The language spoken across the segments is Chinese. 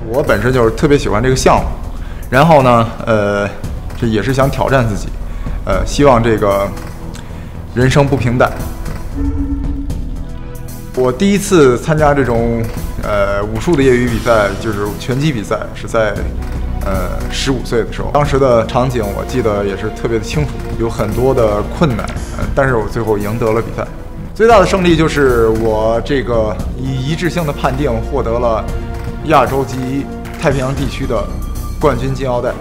我本身就是特别喜欢这个项目，然后呢，这也是想挑战自己，希望这个人生不平淡。我第一次参加这种武术的业余比赛，就是拳击比赛，是在15岁的时候。当时的场景我记得也是特别的清楚，有很多的困难，但是我最后赢得了比赛。最大的胜利就是我这个以一致性的判定获得了亚洲及太平洋地区的冠军金腰带。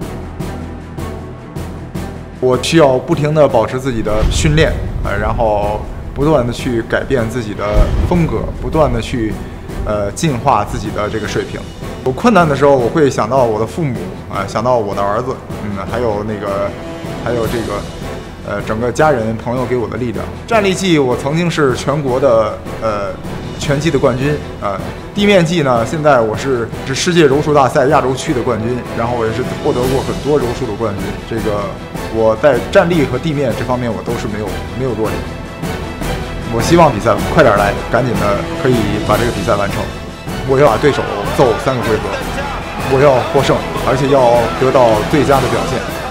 我需要不停地保持自己的训练，然后不断地去改变自己的风格，不断地去进化自己的这个水平。有困难的时候，我会想到我的父母想到我的儿子，还有这个整个家人朋友给我的力量。站立技我曾经是全国的拳击的冠军地面技呢，现在我是世界柔术大赛亚洲区的冠军，然后我也是获得过很多柔术的冠军。这个我在站立和地面这方面我都是没有弱点。我希望比赛快点来，赶紧的可以把这个比赛完成。我要把对手揍3个回合，我要获胜，而且要得到最佳的表现。